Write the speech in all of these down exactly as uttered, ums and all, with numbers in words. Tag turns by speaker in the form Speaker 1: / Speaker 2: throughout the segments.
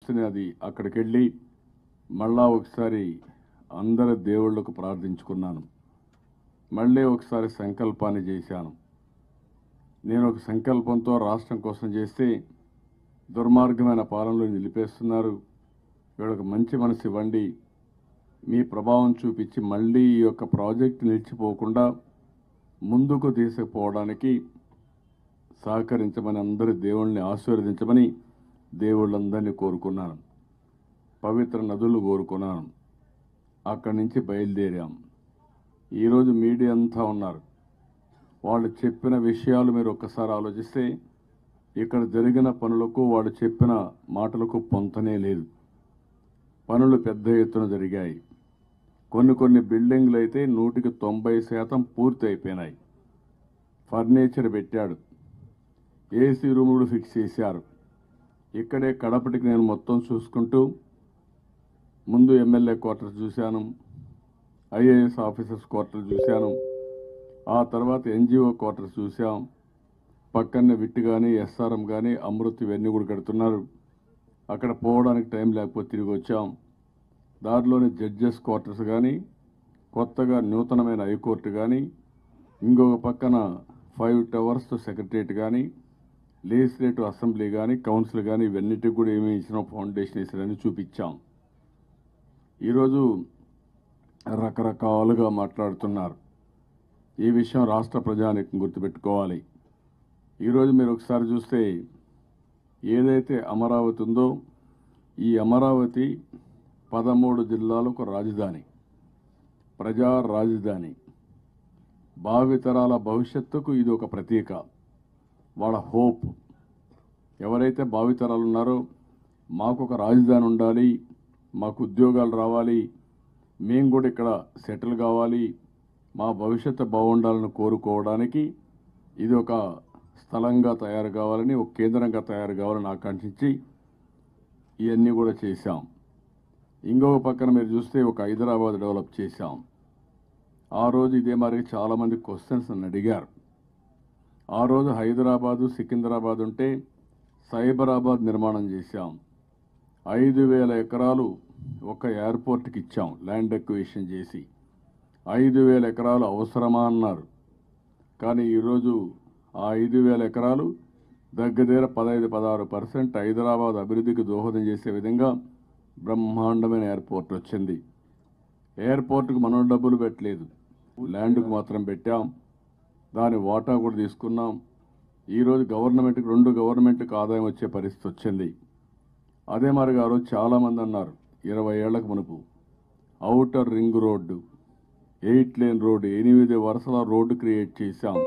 Speaker 1: కూర్చుని అది అక్కడికి వెళ్ళి మళ్ళా ఒకసారి అందరి దేవుళ్ళకు ప్రార్థించుకున్నాను. మళ్ళీ ఒకసారి సంకల్పాన్ని చేశాను. నేను ఒక సంకల్పంతో రాష్ట్రం కోసం చేస్తే దుర్మార్గమైన పాలనలో నిలిపేస్తున్నారు. వీళ్ళకి మంచి మనసు ఇవ్వండి, మీ ప్రభావం చూపించి మళ్ళీ ఈ యొక్క ప్రాజెక్టు నిలిచిపోకుండా ముందుకు తీసుకుపోవడానికి సహకరించమని అందరి దేవుళ్ళని ఆశీర్వదించమని దేవుళ్ళందరినీ కోరుకున్నాను. పవిత్ర నదులు కోరుకున్నాను. అక్కడి నుంచి బయలుదేరాం. ఈరోజు మీడియా అంతా ఉన్నారు. వాళ్ళు చెప్పిన విషయాలు మీరు ఒక్కసారి ఆలోచిస్తే ఇక్కడ జరిగిన పనులకు వాళ్ళు చెప్పిన మాటలకు పొంతనే లేదు. పనులు పెద్ద ఎత్తున జరిగాయి. కొన్ని కొన్ని బిల్డింగ్లు అయితే నూటికి తొంభై శాతం పూర్తి అయిపోయినాయి. ఫర్నిచర్ పెట్టాడు, ఏసీ రూములు ఫిక్స్ చేశారు. ఇక్కడే కడపటికి నేను మొత్తం చూసుకుంటూ ముందు ఎమ్మెల్యే క్వార్టర్స్ చూశాను, ఐఏఎస్ ఆఫీసర్స్ క్వార్టర్స్ చూశాను, ఆ తర్వాత ఎన్జిఓ క్వార్టర్స్ చూసాం. పక్కనే విట్టు కానీ ఎస్ఆర్ఎం కానీ అమృత్ ఇవన్నీ కూడా కడుతున్నారు. అక్కడ పోవడానికి టైం లేకపోతే తిరిగి వచ్చాం. దారిలోని జడ్జెస్ క్వార్టర్స్ కానీ, కొత్తగా నూతనమైన హైకోర్టు కానీ, ఇంకొక పక్కన ఫైవ్ టవర్స్ సెక్రటరియట్ కానీ, లెజిస్లేటివ్ అసెంబ్లీ కానీ, కౌన్సిల్ కానీ ఇవన్నిటికి కూడా ఏమేమి ఇచ్చినా ఫౌండేషన్ వేసారని చూపించాం. ఈరోజు రకరకాలుగా మాట్లాడుతున్నారు. ఈ విషయం రాష్ట్ర ప్రజానికి గుర్తుపెట్టుకోవాలి. ఈరోజు మీరు ఒకసారి చూస్తే ఏదైతే అమరావతి ఉందో ఈ అమరావతి పదమూడు జిల్లాలకు రాజధాని, ప్రజా రాజధాని. భావితరాల భవిష్యత్తుకు ఇది ఒక ప్రతీక. వాళ్ళ హోప్ ఎవరైతే భావితరాలు ఉన్నారో మాకు ఒక రాజధాని ఉండాలి, మాకు ఉద్యోగాలు రావాలి, మేము కూడా ఇక్కడ సెటిల్ కావాలి, మా భవిష్యత్తు బాగుండాలని కోరుకోవడానికి ఇది ఒక స్థలంగా తయారు కావాలని, ఒక కేంద్రంగా తయారు కావాలని ఆకాంక్షించి ఇవన్నీ కూడా చేశాం. ఇంకొక పక్కన మీరు చూస్తే ఒక హైదరాబాద్ డెవలప్ చేశాం. ఆ రోజు ఇదే మరి చాలామంది క్వశ్చన్స్ నన్ను అడిగారు. ఆ రోజు హైదరాబాదు సికింద్రాబాద్ ఉంటే సైబరాబాద్ నిర్మాణం చేశాం. ఐదు వేల ఎకరాలు ఒక ఎయిర్పోర్ట్కి ఇచ్చాం ల్యాండ్ ఎక్విజిషన్ చేసి. ఐదు వేల ఎకరాలు అవసరమా అన్నారు. కానీ ఈరోజు ఆ ఐదు వేల ఎకరాలు దగ్గర పదహైదు పదహారు పర్సెంట్ హైదరాబాద్ అభివృద్ధికి దోహదం చేసే విధంగా బ్రహ్మాండమైన ఎయిర్పోర్ట్ వచ్చింది. ఎయిర్పోర్ట్కు మనం డబ్బులు పెట్టలేదు, ల్యాండ్కు మాత్రం పెట్టాం. దాని వాటా కూడా తీసుకున్నాం. ఈరోజు గవర్నమెంట్కి రెండు గవర్నమెంట్కి ఆదాయం వచ్చే పరిస్థితి వచ్చింది. అదే మరి గారు చాలామంది అన్నారు ఇరవై ఏళ్లకు మునుపు outer ring road, eight lane road, ఎనిమిది వరుసల రోడ్డు క్రియేట్ చేశాం.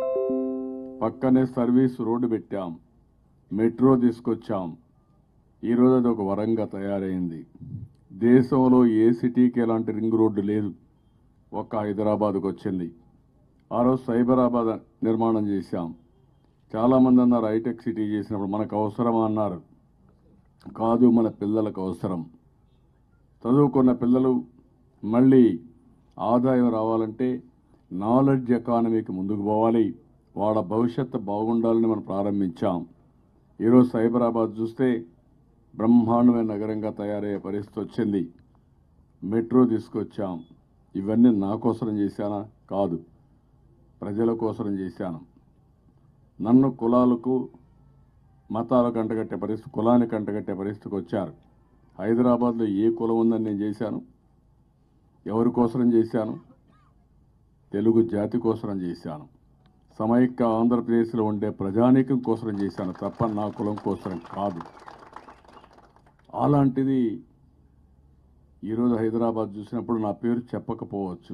Speaker 1: పక్కనే సర్వీస్ రోడ్డు పెట్టాం, మెట్రో తీసుకొచ్చాం. ఈరోజు అది ఒక వరంగా తయారైంది. దేశంలో ఏ సిటీకి ఎలాంటి రింగ్ రోడ్డు లేదు, ఒక్క హైదరాబాద్కు వచ్చింది. ఆ రోజు సైబరాబాద్ నిర్మాణం చేశాం. చాలామంది అన్నారు హైటెక్ సిటీ చేసినప్పుడు మనకు అవసరమా అన్నారు. కాదు, మన పిల్లలకు అవసరం. చదువుకున్న పిల్లలు మళ్ళీ ఆదాయం రావాలంటే నాలెడ్జ్ ఎకానమీకి ముందుకు పోవాలి, వాళ్ళ భవిష్యత్తు బాగుండాలని మనం ప్రారంభించాం. ఈరోజు సైబరాబాద్ చూస్తే బ్రహ్మాండమైన నగరంగా తయారయ్యే పరిస్థితి వచ్చింది. మెట్రో తీసుకొచ్చాం. ఇవన్నీ నా కోసం చేశానా? కాదు, ప్రజల కోసం చేశాను. నన్ను కులాలకు మతాలకు అంటగట్టే పరిస్థితి, కులానికి అంటగట్టే పరిస్థితికి వచ్చారు. హైదరాబాద్లో ఏ కులం ఉందని నేను చేశాను? ఎవరి కోసం చేశాను? తెలుగు జాతి కోసం చేశాను. సమైక్య ఆంధ్రప్రదేశ్లో ఉండే ప్రజానీకం కోసం చేశాను తప్ప నా కులం కోసం కాదు. అలాంటిది ఈరోజు హైదరాబాద్ చూసినప్పుడు నా పేరు చెప్పకపోవచ్చు,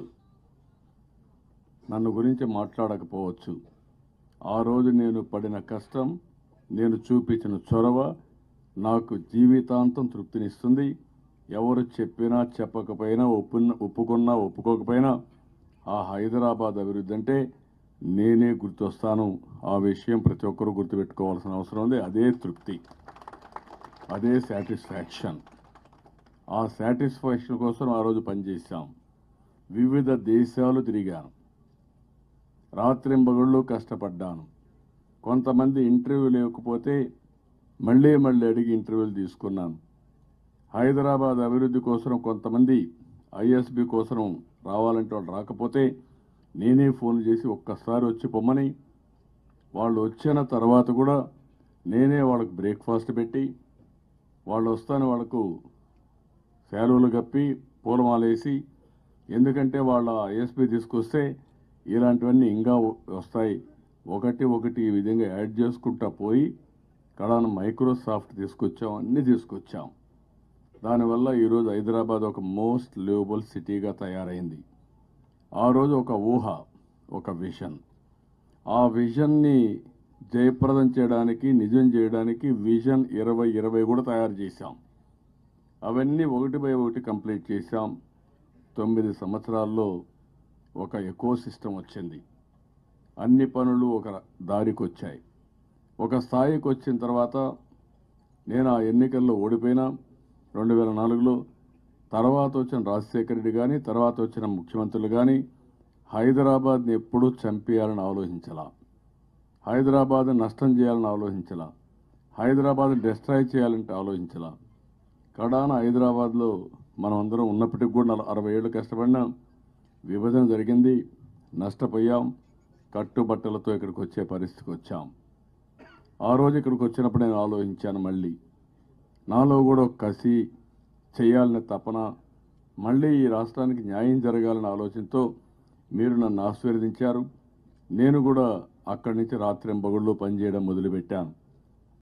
Speaker 1: నన్ను గురించి మాట్లాడకపోవచ్చు. ఆ రోజు నేను పడిన కష్టం, నేను చూపించిన చొరవ నాకు జీవితాంతం తృప్తినిస్తుంది. ఎవరు చెప్పినా చెప్పకపోయినా, ఒప్పు ఒప్పుకున్నా ఒప్పుకోకపోయినా ఆ హైదరాబాద్ అభివృద్ధి అంటే నేనే గుర్తొస్తాను. ఆ విషయం ప్రతి ఒక్కరూ గుర్తుపెట్టుకోవాల్సిన అవసరం ఉంది. అదే తృప్తి, అదే సాటిస్ఫాక్షన్. ఆ సాటిస్ఫాక్షన్ కోసం ఆ రోజు పనిచేశాం. వివిధ దేశాలు తిరిగాను, రాత్రింబగళ్ళు కష్టపడ్డాను. కొంతమంది ఇంటర్వ్యూ లేకపోతే మళ్ళీ మళ్ళీ అడిగి ఇంటర్వ్యూలు తీసుకున్నాను. హైదరాబాద్ అభివృద్ధి కోసం కొంతమంది ఐఎస్బి కోసం రావాలంటే వాళ్ళు రాకపోతే నేనే ఫోన్ చేసి ఒక్కసారి వచ్చి పొమ్మని, వాళ్ళు వచ్చిన తర్వాత కూడా నేనే వాళ్ళకు బ్రేక్ఫాస్ట్ పెట్టి, వాళ్ళు వస్తాను వాళ్ళకు సెలవులు కప్పి పూలమాలేసి, ఎందుకంటే వాళ్ళ ఐఎస్బి తీసుకొస్తే ఇలాంటివన్నీ ఇంకా వస్తాయి, ఒకటి ఒకటి ఈ విధంగా యాడ్ చేసుకుంటా పోయి కడాన మైక్రోసాఫ్ట్ తీసుకొచ్చాం, అన్నీ తీసుకొచ్చాం. దానివల్ల ఈరోజు హైదరాబాద్ ఒక మోస్ట్ లివబుల్ సిటీగా తయారైంది. ఆ రోజు ఒక ఊహ, ఒక విజన్, ఆ విజన్ని జయప్రదం చేయడానికి, నిజం చేయడానికి విజన్ ఇరవై ఇరవై కూడా తయారు చేశాం. అవన్నీ ఒకటి బై ఒకటి కంప్లీట్ చేశాం. తొమ్మిది సంవత్సరాల్లో ఒక ఎకో సిస్టమ్ వచ్చింది. అన్ని పనులు ఒక దారికి వచ్చాయి. ఒక స్థాయికి వచ్చిన తర్వాత నేను ఆ ఎన్నికల్లో ఓడిపోయినా రెండు వేల నాలుగులో. తర్వాత వచ్చిన రాజశేఖర రెడ్డి కానీ, తర్వాత వచ్చిన ముఖ్యమంత్రులు కానీ హైదరాబాద్ని ఎప్పుడూ చంపేయాలని ఆలోచించాల, హైదరాబాద్ నష్టం చేయాలని ఆలోచించాల, హైదరాబాద్ డిస్ట్రాయ్ చేయాలంటే ఆలోచించాల. కడాన హైదరాబాద్లో మనం అందరం ఉన్నప్పటికీ కూడా అరవై ఏళ్ళు కష్టపడినా విభజన జరిగింది, నష్టపోయాం, కట్టుబట్టలతో ఇక్కడికి వచ్చే పరిస్థితికి వచ్చాం. ఆ రోజు ఇక్కడికి వచ్చినప్పుడు నేను ఆలోచించాను, మళ్ళీ నాలో కూడా ఒక కసి, చేయాలనే తపన, మళ్ళీ ఈ రాష్ట్రానికి న్యాయం జరగాలనే ఆలోచనతో మీరు నన్ను ఆశీర్వదించారు. నేను కూడా అక్కడి నుంచి రాత్రింబగళ్ళు పనిచేయడం మొదలుపెట్టాను.